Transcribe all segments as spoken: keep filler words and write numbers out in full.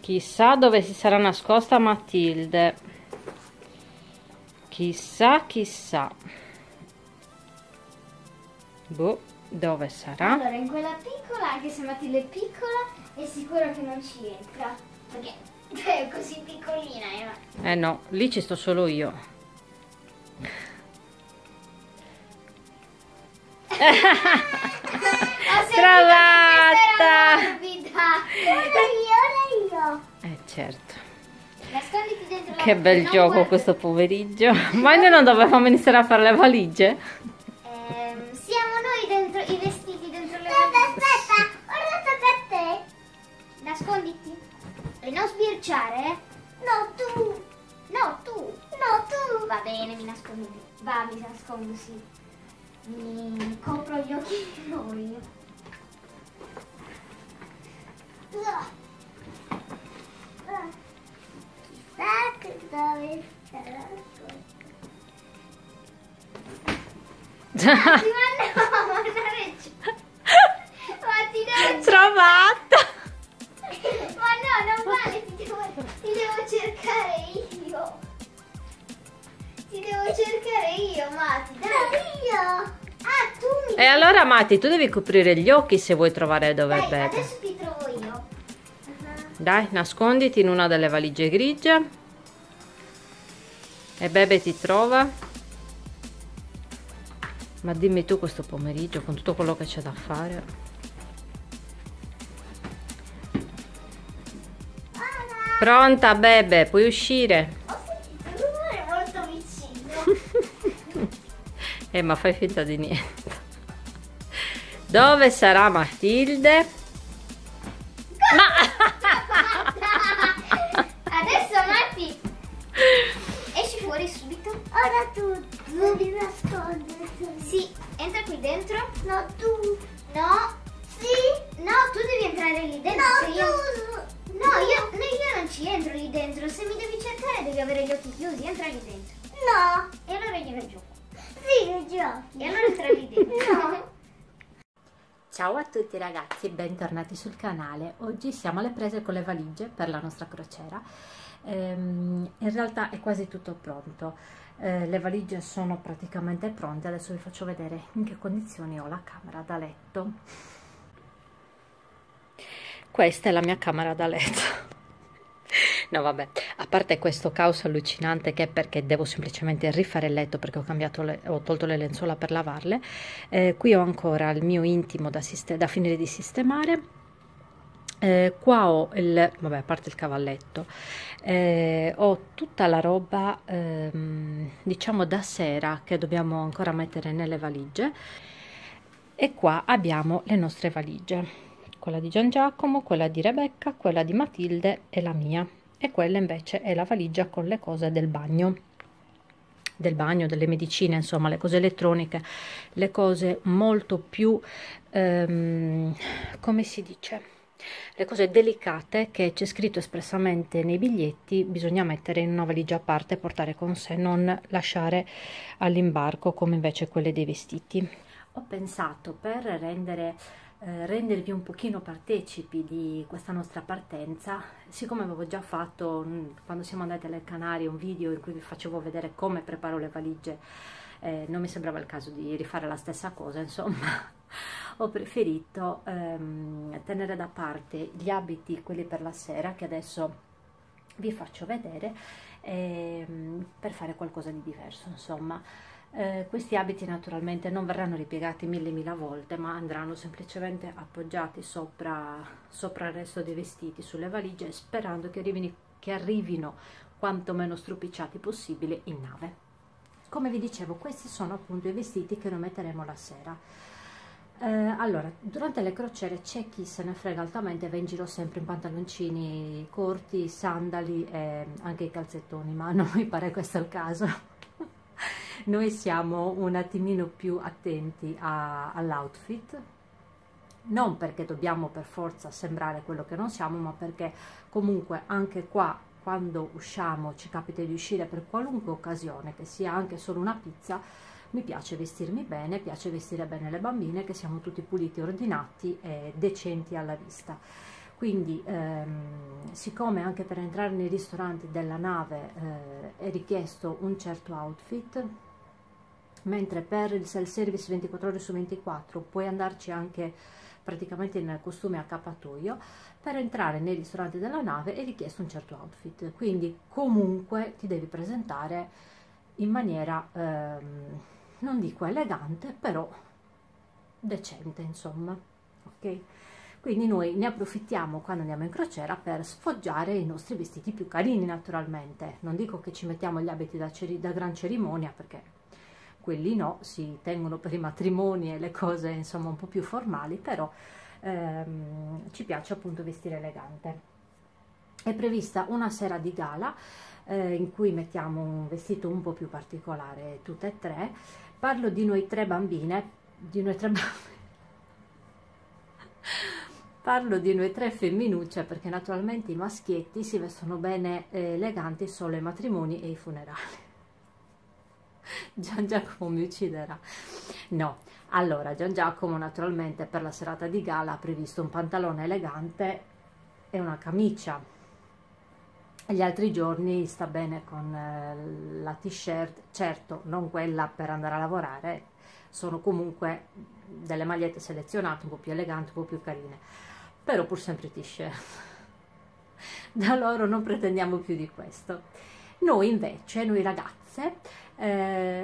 Chissà dove si sarà nascosta Matilde. Chissà, chissà. Boh, dove sarà? Allora, in quella piccola, anche se Matilde è piccola, è sicuro che non ci entra. Perché è così piccolina. Eh, eh no, lì ci sto solo io. Trovata! Ora io, ora io. Eh certo. Nasconditi dentro la Che bel non gioco guarda- questo pomeriggio. Ma noi non dovevamo iniziare a fare le valigie? Ehm, siamo noi dentro i vestiti dentro le valigie. Aspetta, ora tocca a te. Nasconditi. E non sbirciare, eh? No, tu. No, tu. No, tu. Va bene, mi nascondo. Va, mi nascondo, sì. Mi copro gli occhi di noi. Chissà che dove sarà. Ma no, ma non regge. Ma ti devo Trovata! Ma no, non vale, ti devo, ti devo cercare io. Ti devo cercare io, Mati. Dai, io. Ah, tu mi E allora Matti, tu devi coprire gli occhi se vuoi trovare dove è Dai, Bebe. adesso ti trovo io. Dai, nasconditi in una delle valigie grigie. E Bebe ti trova. Ma dimmi tu questo pomeriggio con tutto quello che c'è da fare. Pronta Bebe, puoi uscire? Ho sentito un rumore molto vicino. Eh, ma fai finta di niente. Dove sarà Matilde? Adesso Matti, esci fuori subito. Ora tu, devi nasconderti. Sì, entra qui dentro. No, tu. No. Sì. No, tu devi entrare lì dentro. No, io... tu. No, io, no, io non ci entro lì dentro. Se mi devi cercare devi avere gli occhi chiusi. Entra lì dentro. No. E allora io non gioco. Sì, io gioco. E allora entra lì dentro. No. Ciao a tutti ragazzi, bentornati sul canale. Oggi siamo alle prese con le valigie per la nostra crociera. Ehm, in realtà è quasi tutto pronto, eh, le valigie sono praticamente pronte. Adesso vi faccio vedere in che condizioni ho la camera da letto. Questa è la mia camera da letto. No vabbè, a parte questo caos allucinante che è perché devo semplicemente rifare il letto perché ho cambiato le, ho tolto le lenzuola per lavarle, eh, qui ho ancora il mio intimo da, da finire di sistemare, eh, qua ho il, vabbè a parte il cavalletto, eh, ho tutta la roba ehm, diciamo da sera che dobbiamo ancora mettere nelle valigie, e qua abbiamo le nostre valigie, quella di Gian Giacomo, quella di Rebecca, quella di Matilde e la mia. E quella invece è la valigia con le cose del bagno, del bagno, delle medicine, insomma le cose elettroniche, le cose molto più, ehm, come si dice, le cose delicate che c'è scritto espressamente nei biglietti, bisogna mettere in una valigia a parte e portare con sé, non lasciare all'imbarco come invece quelle dei vestiti. Ho pensato, per rendere Eh, rendervi un pochino partecipi di questa nostra partenza, siccome avevo già fatto mh, quando siamo andati alle Canarie un video in cui vi facevo vedere come preparo le valigie, eh, non mi sembrava il caso di rifare la stessa cosa, insomma ho preferito ehm, tenere da parte gli abiti, quelli per la sera, che adesso vi faccio vedere, ehm, per fare qualcosa di diverso, insomma. Eh, questi abiti naturalmente non verranno ripiegati mille mila volte, ma andranno semplicemente appoggiati sopra, sopra il resto dei vestiti sulle valigie, sperando che arrivino, che arrivino quanto meno stropicciati possibile in nave. Come vi dicevo, questi sono appunto i vestiti che noi metteremo la sera. Eh, allora, durante le crociere c'è chi se ne frega altamente, va in giro sempre in pantaloncini corti, sandali e anche i calzettoni, ma non mi pare questo il caso. Noi siamo un attimino più attenti all'outfit, non perché dobbiamo per forza sembrare quello che non siamo, ma perché comunque anche qua, quando usciamo, ci capita di uscire per qualunque occasione, che sia anche solo una pizza, mi piace vestirmi bene, piace vestire bene le bambine, che siamo tutti puliti, ordinati e decenti alla vista. Quindi ehm, siccome anche per entrare nei ristoranti della nave eh, è richiesto un certo outfit, mentre per il self-service ventiquattro ore su ventiquattro puoi andarci anche praticamente in costume accappatoio, per entrare nei ristoranti della nave è richiesto un certo outfit, quindi comunque ti devi presentare in maniera, ehm, non dico elegante, però decente, insomma, ok? Quindi noi ne approfittiamo quando andiamo in crociera per sfoggiare i nostri vestiti più carini, naturalmente. Non dico che ci mettiamo gli abiti da, da gran cerimonia, perché quelli no, si tengono per i matrimoni e le cose insomma un po' più formali, però ehm, ci piace appunto vestire elegante. È prevista una sera di gala eh, in cui mettiamo un vestito un po' più particolare tutte e tre. Parlo di noi tre bambine, di noi tre bambine. Parlo di noi tre femminucce perché naturalmente i maschietti si vestono bene eh, eleganti solo ai matrimoni e ai funerali. Gian Giacomo mi ucciderà. No, allora Gian Giacomo naturalmente per la serata di gala ha previsto un pantalone elegante e una camicia. Gli altri giorni sta bene con eh, la t-shirt, certo non quella per andare a lavorare, sono comunque delle magliette selezionate un po' più eleganti, un po' più carine, però pur sempre t-shirt. Da loro non pretendiamo più di questo. Noi invece, noi ragazze, eh,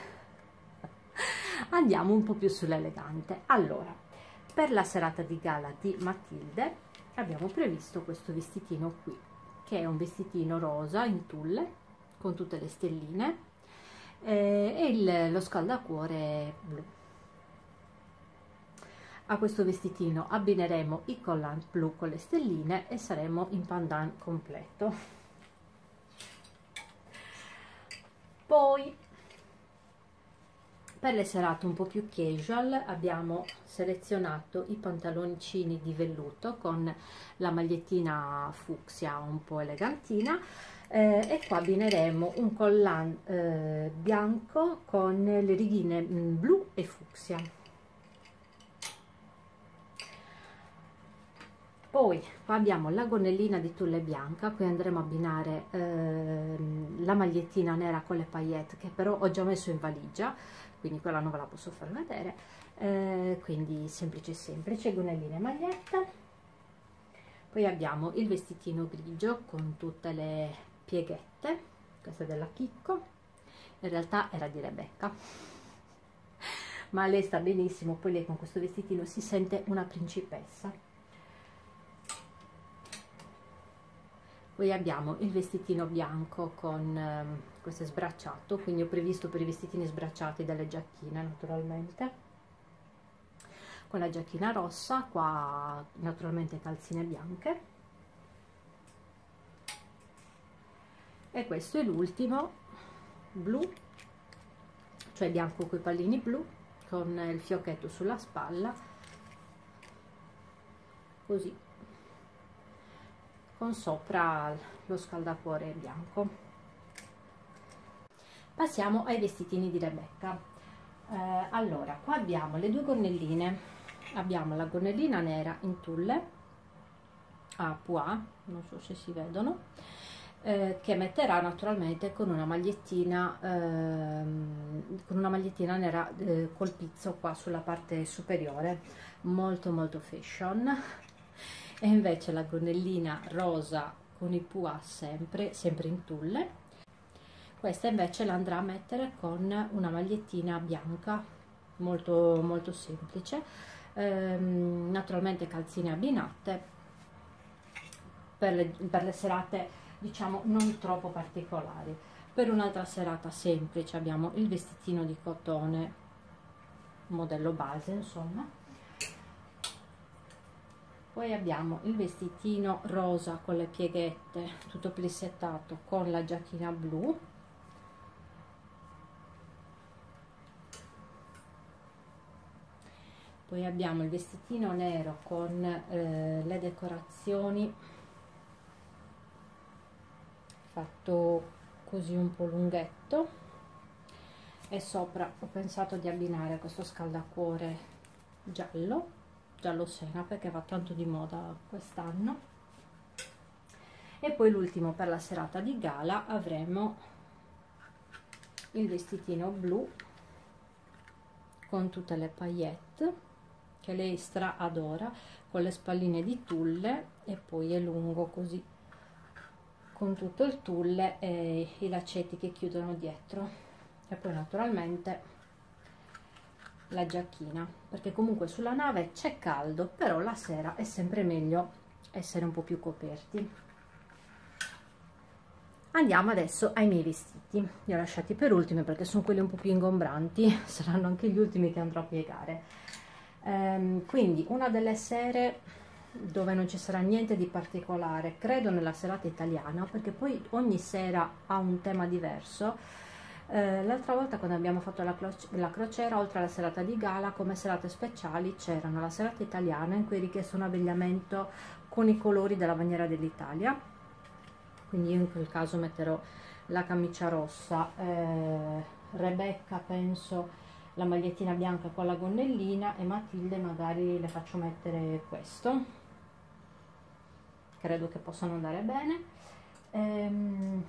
andiamo un po' più sull'elegante. Allora, per la serata di gala di Matilde abbiamo previsto questo vestitino qui, che è un vestitino rosa in tulle con tutte le stelline eh, e il, lo scaldacuore blu. A questo vestitino abbineremo i collant blu con le stelline e saremo in pandan completo. Poi per le serate un po' più casual abbiamo selezionato i pantaloncini di velluto con la magliettina fucsia un po' elegantina eh, e qua abbineremo un collant eh, bianco con le righine mh, blu e fucsia. Poi qua abbiamo la gonnellina di tulle bianca, qui andremo a abbinare eh, la magliettina nera con le paillette che però ho già messo in valigia, quindi quella non ve la posso far vedere, eh, quindi semplice semplice, gonnelline e maglietta. Poi abbiamo il vestitino grigio con tutte le pieghette, questa è della Chicco, in realtà era di Rebecca, ma lei sta benissimo, poi lei con questo vestitino si sente una principessa. Poi abbiamo il vestitino bianco con ehm, questo è sbracciato, quindi ho previsto per i vestitini sbracciati delle giacchine naturalmente, con la giacchina rossa, qua naturalmente calzine bianche, e questo è l'ultimo, blu, cioè bianco con i pallini blu, con il fiocchetto sulla spalla, così, con sopra lo scaldacuore bianco. Passiamo ai vestitini di Rebecca. Eh, allora, qua abbiamo le due gonnelline, abbiamo la gonnellina nera in tulle a pois, non so se si vedono, eh, che metterà naturalmente con una magliettina ehm, con una magliettina nera eh, col pizzo qua sulla parte superiore, molto molto fashion. E invece la gonnellina rosa con i pois sempre, sempre in tulle, questa invece la andrà a mettere con una magliettina bianca molto molto semplice, ehm, naturalmente calzine abbinate per le, per le serate diciamo non troppo particolari. Per un'altra serata semplice abbiamo il vestitino di cotone modello base, insomma. Poi abbiamo il vestitino rosa con le pieghette, tutto plissettato con la giacchina blu. Poi abbiamo il vestitino nero con eh, le decorazioni, fatto così un po' lunghetto, e sopra ho pensato di abbinare questo scaldacuore giallo. Giallo Sena perché va tanto di moda quest'anno. E poi l'ultimo per la serata di gala avremo il vestitino blu con tutte le paillette che lei stra adora, con le spalline di tulle, e poi è lungo così con tutto il tulle e i laccetti che chiudono dietro, e poi naturalmente la giacchina, perché comunque sulla nave c'è caldo, però la sera è sempre meglio essere un po' più coperti. Andiamo adesso ai miei vestiti, li ho lasciati per ultimi perché sono quelli un po' più ingombranti, saranno anche gli ultimi che andrò a piegare. Ehm, quindi una delle sere dove non ci sarà niente di particolare, credo nella serata italiana, perché poi ogni sera ha un tema diverso. Eh, l'altra volta quando abbiamo fatto la, la crociera, oltre alla serata di gala, come serate speciali c'erano la serata italiana in cui è richiesto un abbigliamento con i colori della bandiera dell'Italia, quindi io in quel caso metterò la camicia rossa, eh, Rebecca penso la magliettina bianca con la gonnellina, e Matilde magari le faccio mettere questo, credo che possano andare bene. Ehm,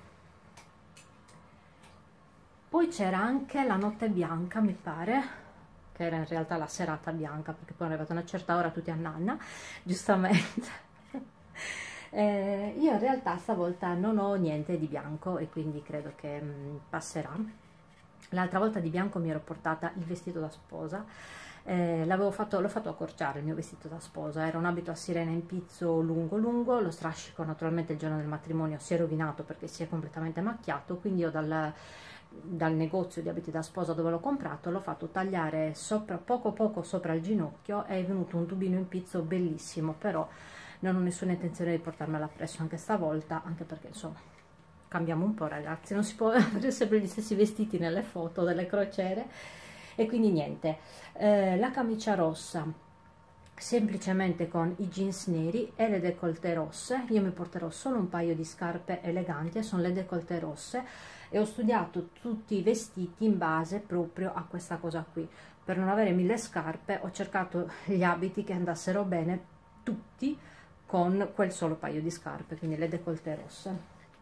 poi c'era anche la notte bianca, mi pare, che era in realtà la serata bianca, perché poi è arrivata una certa ora tutti a nanna, giustamente. Eh, io in realtà stavolta non ho niente di bianco e quindi credo che mh, passerà. L'altra volta di bianco mi ero portata il vestito da sposa, eh, l'avevo fatto, l'ho fatto accorciare il mio vestito da sposa, era un abito a sirena in pizzo lungo lungo, lo strascico naturalmente il giorno del matrimonio si è rovinato perché si è completamente macchiato, quindi io dal, dal negozio di abiti da sposa dove l'ho comprato l'ho fatto tagliare sopra, poco poco sopra il ginocchio, e è venuto un tubino in pizzo bellissimo, però non ho nessuna intenzione di portarmela appresso anche stavolta, anche perché insomma cambiamo un po', ragazzi, non si può avere sempre gli stessi vestiti nelle foto delle crociere. E quindi niente, eh, la camicia rossa semplicemente con i jeans neri e le décolleté rosse. Io mi porterò solo un paio di scarpe eleganti e sono le décolleté rosse, e ho studiato tutti i vestiti in base proprio a questa cosa qui. Per non avere mille scarpe ho cercato gli abiti che andassero bene tutti con quel solo paio di scarpe, quindi le décolleté rosse.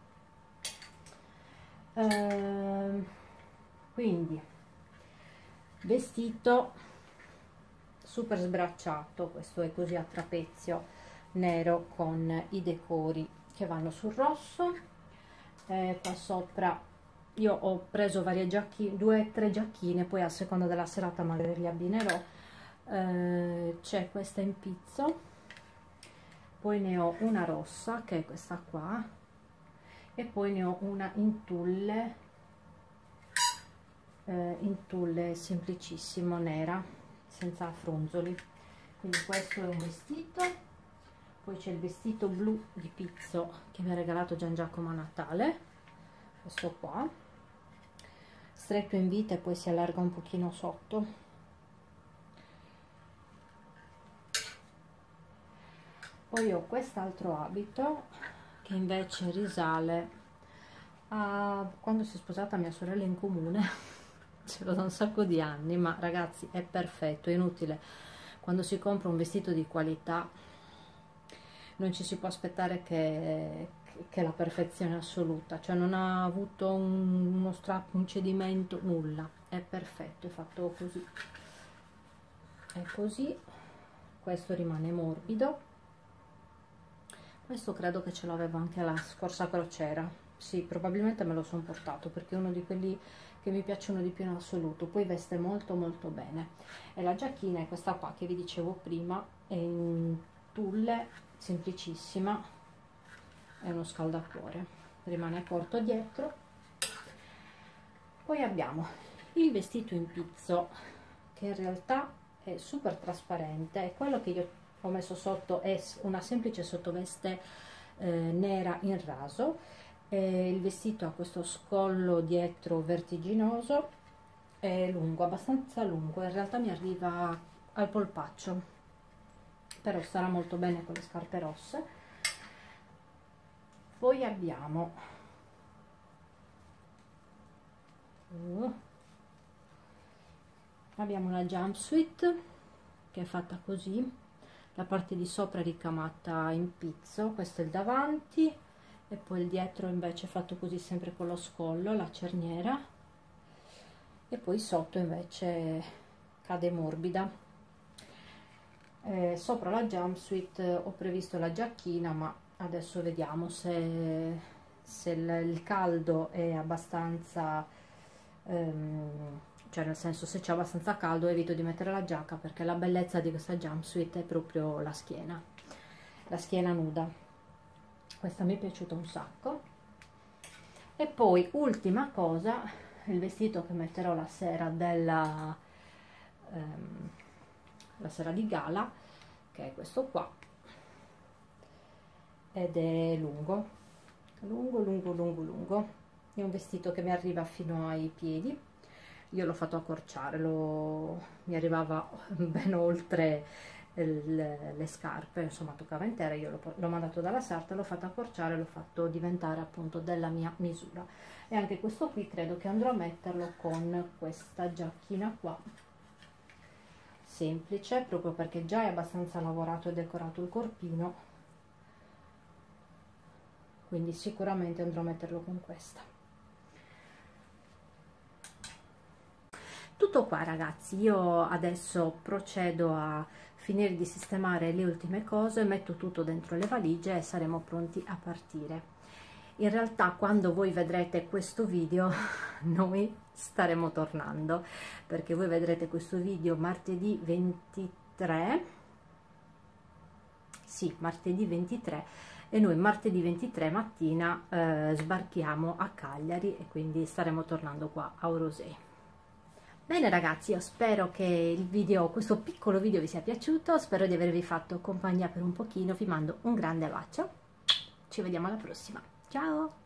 Ehm, quindi vestito super sbracciato, questo è così a trapezio nero con i decori che vanno sul rosso. Eh, qua sopra io ho preso varie giacchine, due o tre giacchine, poi a seconda della serata magari li abbinerò. Eh, c'è questa in pizzo, poi ne ho una rossa che è questa qua, e poi ne ho una in tulle, eh, in tulle semplicissimo nera senza fronzoli. Quindi questo è un vestito. Poi c'è il vestito blu di pizzo che mi ha regalato Gian Giacomo a Natale, questo qua, stretto in vita e poi si allarga un pochino sotto. Poi ho quest'altro abito che invece risale a quando si è sposata mia sorella in comune, ce l'ho da un sacco di anni, ma ragazzi è perfetto, è inutile, quando si compra un vestito di qualità non ci si può aspettare che, che la perfezione assoluta, cioè non ha avuto un, uno strappo, un cedimento, nulla, è perfetto, è fatto così, è così. Questo rimane morbido, questo credo che ce l'avevo anche la scorsa crociera, sì, probabilmente me lo sono portato perché è uno di quelli che mi piacciono di più in assoluto, poi veste molto molto bene. E la giacchina è questa qua che vi dicevo prima, è in tulle, semplicissima, è uno scaldacuore, rimane corto dietro. Poi abbiamo il vestito in pizzo che in realtà è super trasparente, è quello che io ho messo sotto, è una semplice sottoveste eh, nera in raso, e il vestito ha questo scollo dietro vertiginoso, è lungo, abbastanza lungo, in realtà mi arriva al polpaccio, però starà molto bene con le scarpe rosse. Poi abbiamo uh, abbiamo una jumpsuit che è fatta così, la parte di sopra è ricamata in pizzo, questo è il davanti, e poi il dietro invece è fatto così sempre con lo scollo, la cerniera, e poi sotto invece cade morbida. Eh, sopra la jumpsuit ho previsto la giacchina, ma adesso vediamo se, se il, il caldo è abbastanza, ehm, cioè nel senso, se c'è abbastanza caldo evito di mettere la giacca, perché la bellezza di questa jumpsuit è proprio la schiena, la schiena nuda. Questa mi è piaciuta un sacco. E poi ultima cosa, il vestito che metterò la sera della ehm, la sera di gala, che è questo qua, ed è lungo lungo lungo lungo lungo, è un vestito che mi arriva fino ai piedi. Io l'ho fatto accorciare, lo, mi arrivava ben oltre il, le scarpe, insomma toccava intera. Io l'ho mandato dalla sarta, l'ho fatto accorciare, l'ho fatto diventare appunto della mia misura. E anche questo qui credo che andrò a metterlo con questa giacchina qua, semplice, proprio perché già è abbastanza lavorato e decorato il corpino, quindi sicuramente andrò a metterlo con questa. Tutto qua ragazzi, io adesso procedo a finire di sistemare le ultime cose, metto tutto dentro le valigie e saremo pronti a partire. In realtà quando voi vedrete questo video noi staremo tornando, perché voi vedrete questo video martedì ventitré, sì, martedì ventitré, e noi martedì ventitré mattina eh, sbarchiamo a Cagliari e quindi staremo tornando qua a Orosei. Bene ragazzi, io spero che il video, questo piccolo video vi sia piaciuto, spero di avervi fatto compagnia per un pochino, vi mando un grande bacio, ci vediamo alla prossima, ciao!